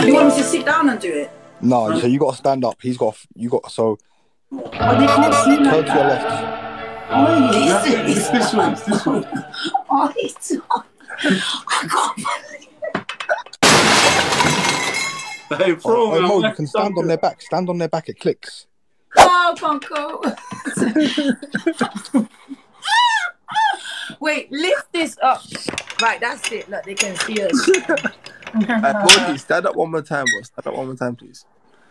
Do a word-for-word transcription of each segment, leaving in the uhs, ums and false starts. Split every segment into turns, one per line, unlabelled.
You want me to sit down and do it?
No, so you got to stand up. He's got, you got, so.
Oh, they can't see
Turn
like
to your
that.
left.
Oh,
It's
he's
this way, it's this way.
Oh, he's I can't
Hey, bro,
Oh,
man,
Mo,
I'm
you can stand on their back. Stand on their back. It clicks.
Oh, Ponko. Wait, lift this up. Right, that's it. Look, they can see us.
Hey, Modeen, stand up one more time, bro. Stand up one more time, please.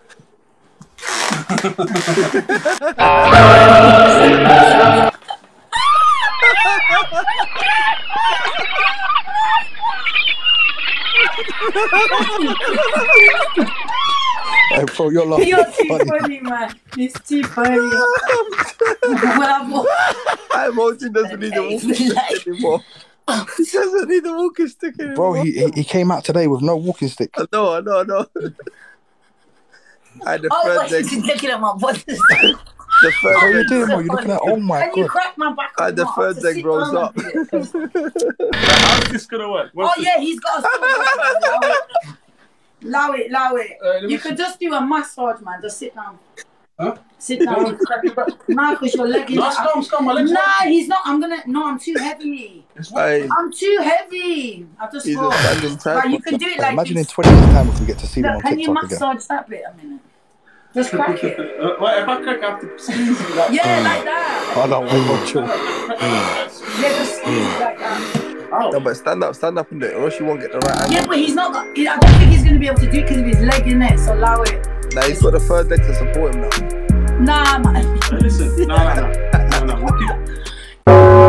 Hey, bro, you're laughing.
You're too funny. funny, man. It's too funny. Well,
Hey, Modeen doesn't need a walking stick anymore. He doesn't need a walking stick anymore.
Bro, he, he he came out today with no walking stick.
I know, I know, I know. I the
oh,
third
but
leg.
he's looking at my body.
The third
What are you
leg.
doing, Mo? You're looking at, oh my
Can you
God.
crack my back
I
up?
the
more?
third
To
leg
sit
rolls
down
up.
and do it, 'cause-
How's this gonna work?
Oh, yeah, he's got a Allow it, allow it.
Uh,
you could just do a massage, man. Just sit down.
Huh?
Sit down. Nah, because your leg is...
No, scum, scum, my legs.
Nah, he's not. I'm gonna... No, I'm too heavy.
Hey,
I'm too heavy. I just
he's a
thought...
standing
Right, you
tripod.
can do it
Hey,
like
imagine in
this.
twenty years' time if we get to see them
Look,
on
can you
TikTok again.
massage that bit a minute? Just crack it.
Uh, wait, if I crack, I have to squeeze you like
Yeah, like that.
Oh, no, wait, wait, chill.
Yeah, just squeeze it like that.
No, but stand up, stand up and do it, or else you won't get the right angle.
Yeah, but he's not... I don't think he's going to be able to do it because of his leg in it, so allow it.
Now he's got the third leg to support him now.
Nah, man.
Hey, listen, no, no, no, no, no, no.